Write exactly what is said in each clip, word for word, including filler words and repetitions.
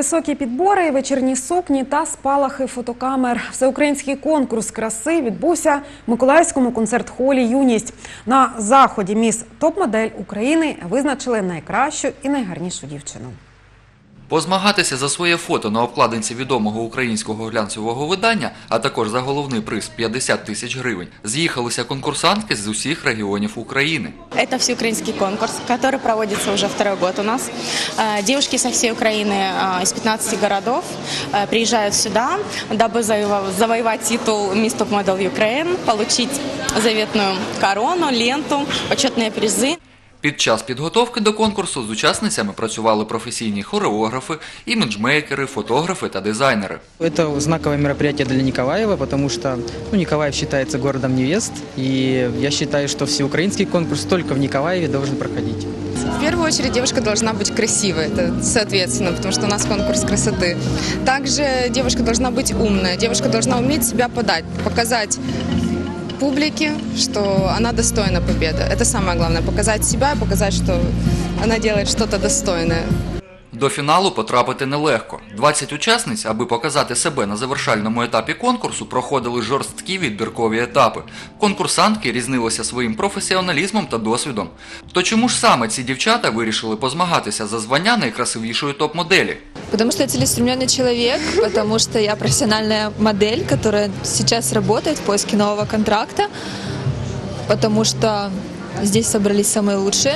Високі підбори, вечірні сукні та спалахи фотокамер. Всеукраїнський конкурс краси відбувся в Миколаївському концерт-холі «Юність». На заході міс топ-модель України визначили найкращу і найгарнішу дівчину. Позмагатися за своє фото на обкладинці відомого українського глянцевого видання, а також за головний приз – п'ятдесят тисяч гривень, з'їхалися конкурсантки з усіх регіонів України. Это всеукраинский конкурс, который проводится уже второй год у нас. Девушки со всей Украины из пятнадцати городов приезжают сюда, дабы завоевать титул «Мисс Топ Модель Ukraine», получить заветную корону, ленту, почетные призы. Під час підготовки до конкурсу з учасницями працювали професійні хореографи, іміджмейкери, фотографи та дизайнери. Это знаковое мероприятие для Николаева, потому что ну, Николаев считается городом невест, и я считаю, что всеукраинский конкурс только в Николаеве должен проходить. В первую очередь девушка должна быть красивой, это соответственно, потому что у нас конкурс красоты. Также девушка должна быть умная, девушка должна уметь себя подать, показать публике, что она достойна победы. Это самое главное, показать себя, показать, что она делает что-то достойное. До фіналу потрапити нелегко. двадцять учасниць, аби показати себе на завершальному етапі конкурсу, проходили жорсткі відбіркові етапи. Конкурсантки різнилися своїм професіоналізмом та досвідом. То чому ж саме ці дівчата вирішили позмагатися за звання найкрасивішої топ-моделі? Потому что я целеустремленный человек, потому что я профессиональная модель, которая сейчас работает в поиске нового контракта, потому что здесь собрались самые лучшие,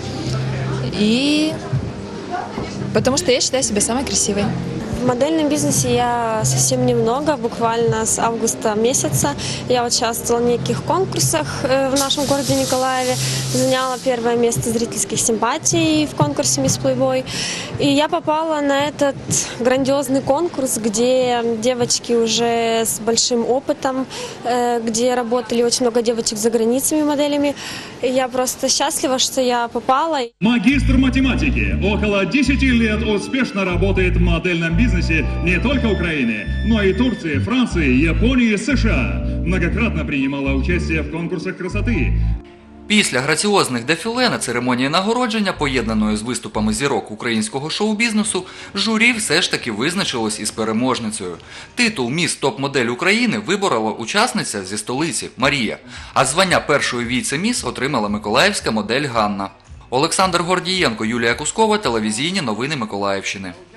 и потому что я считаю себя самой красивой. В модельном бизнесе я совсем немного, буквально с августа месяца. Я участвовала в неких конкурсах в нашем городе Николаеве, заняла первое место зрительских симпатий в конкурсе «Мисс Плейбой». И я попала на этот грандиозный конкурс, где девочки уже с большим опытом, где работали очень много девочек за границами моделями. И я просто счастлива, что я попала. Магистр математики. Около десяти лет успешно работает в модельном бизнесе не только Украины, но и Турции, Франции, Японии, США. Многократно принимала участие в конкурсах красоты. Після граціозних дефіле на церемонії нагородження, поєднаної з виступами зірок українського шоу-бізнесу, журі все ж таки визначилось із переможницею. Титул «Міс Топ-модель України» виборола учасниця зі столиці Марія, а звання першої віце-міс отримала миколаївська модель Ганна. Олександр Гордієнко, Юлія Кускова, телевізійні новини Миколаївщини.